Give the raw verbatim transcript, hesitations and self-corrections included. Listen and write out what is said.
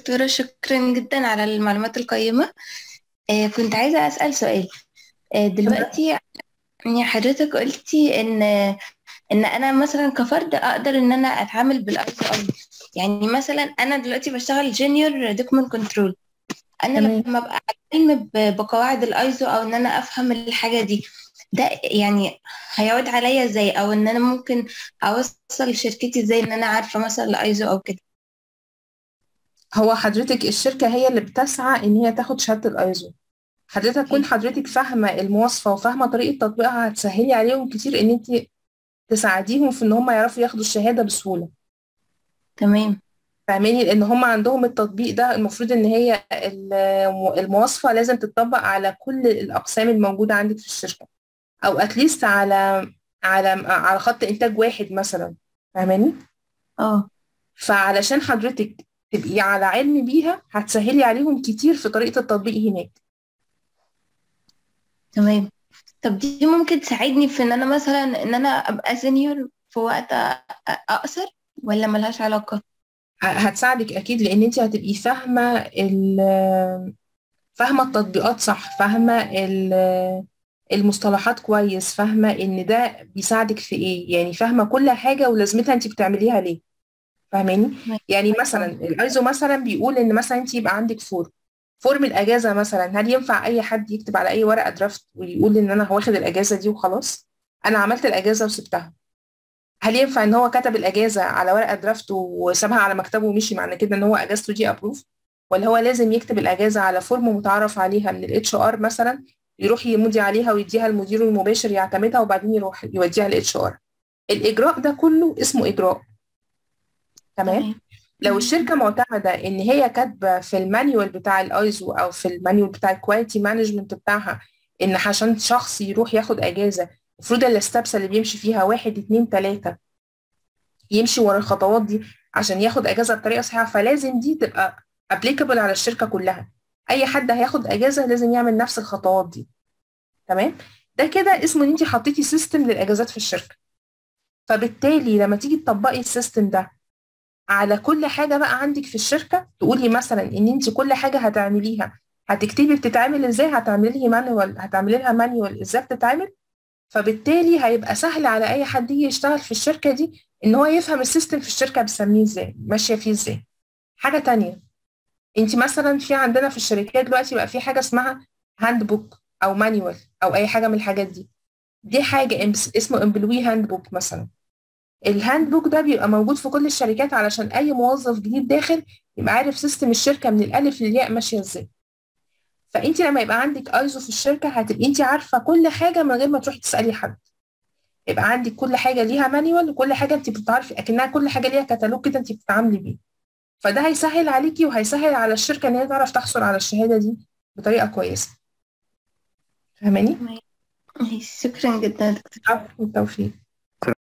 دكتورة، شكرا جدا على المعلومات القيمة. آه، كنت عايزة أسأل سؤال. آه، دلوقتي يعني حضرتك قلتي إن إن أنا مثلا كفرد أقدر إن أنا أتعامل بالأيزو أي. يعني مثلا أنا دلوقتي بشتغل جونيور دوكمنت كنترول. أنا تمام. لما أبقى على علم ب- بقواعد الأيزو، أو إن أنا أفهم الحاجة دي، ده يعني هيعود عليا إزاي؟ أو إن أنا ممكن أوصل شركتي إزاي إن أنا عارفة مثلا الأيزو أو كده؟ هو حضرتك الشركة هي اللي بتسعى إن هي تاخد شهادة الأيزو. حضرتك كون أوكي. حضرتك فاهمة المواصفة وفاهمة طريقة تطبيقها هتسهلي عليهم كتير إن أنت تساعديهم في إن هم يعرفوا ياخدوا الشهادة بسهولة. تمام. فاهماني؟ لأن هم عندهم التطبيق ده المفروض إن هي الم- المواصفة لازم تطبق على كل الأقسام الموجودة عندك في الشركة، أو أتليست على على على خط إنتاج واحد مثلا. فاهماني؟ اه. فعلشان حضرتك تبقي على علم بيها هتسهلي عليهم كتير في طريقة التطبيق هناك. تمام. طب دي ممكن تساعدني في ان انا مثلا ان انا ابقى سينيور في وقت أ- أ- اقصر، ولا ملهاش علاقة؟ ه- هتساعدك اكيد لان انت هتبقي فاهمه ال- فاهمه التطبيقات صح، فاهمه ال- المصطلحات كويس، فاهمه ان ده بيساعدك في ايه، يعني فاهمه كل حاجه ولازمتها انت بتعمليها ليه. فاهماني؟ تمام. يعني مثلا اه. الايزو مثلا بيقول ان مثلا انت يبقى عندك فورم فورم الاجازه مثلا. هل ينفع اي حد يكتب على اي ورقه درافت ويقول ان انا واخد الاجازه دي وخلاص؟ انا عملت الاجازه وسبتها. هل ينفع ان هو كتب الاجازه على ورقه درافت وسابها على مكتبه ومشي معنى كده ان هو اجازته دي ابروف؟ ولا هو لازم يكتب الاجازه على فورم متعارف عليها من الاتش ار مثلا، يروح يمضي عليها ويديها المدير المباشر يعتمدها وبعدين يروح يوديها للاتش ار؟ الاجراء ده كله اسمه اجراء. تمام. تمام. لو الشركه معتمده ان هي كاتبه في المانيوال بتاع الايزو او في المانيوال بتاع الكواليتي مانجمنت بتاعها ان عشان شخص يروح ياخد اجازه المفروض الستبس اللي بيمشي فيها واحد اتنين تلاته، يمشي ورا الخطوات دي عشان ياخد اجازه بطريقه صحيحه، فلازم دي تبقى ابليكابل على الشركه كلها. اي حد هياخد اجازه لازم يعمل نفس الخطوات دي. تمام. ده كده اسمه ان انت حطيتي سيستم للاجازات في الشركه. فبالتالي لما تيجي تطبقي السيستم ده على كل حاجه بقى عندك في الشركه، تقولي مثلا ان انت كل حاجه هتعمليها هتكتبي بتتعمل ازاي، هتعملي لي مانوال، هتعملي لها مانوال ازاي بتتعمل. فبالتالي هيبقى سهل على اي حد يجي يشتغل في الشركه دي ان هو يفهم السيستم في الشركه بتسميه ازاي، ماشيه فيه ازاي. حاجه تانية، انت مثلا في عندنا في الشركات دلوقتي بقى في حاجه اسمها هاند بوك او مانيوال او اي حاجه من الحاجات دي. دي حاجه امس- اسمه امبلوي هاند بوك مثلا. الهاند بوك ده بيبقى موجود في كل الشركات علشان اي موظف جديد داخل يبقى عارف سيستم الشركه من الالف للياء ماشيه ازاي. فانت لما يبقى عندك ايزو في الشركه هتبقي انت عارفه كل حاجه من غير ما تروحي تسالي حد. يبقى عندك كل حاجه ليها مانيوال وكل حاجه انت بتعرفي اكنها كل حاجه ليها كتالوج كده انت بتتعاملي بيه. فده هيسهل عليكي وهيسهل على الشركه ان هي تعرف تحصل على الشهاده دي بطريقه كويسه. فاهماني؟ تمام. ماشي. شكرا جدا يا دكتور. عفوا، بالتوفيق.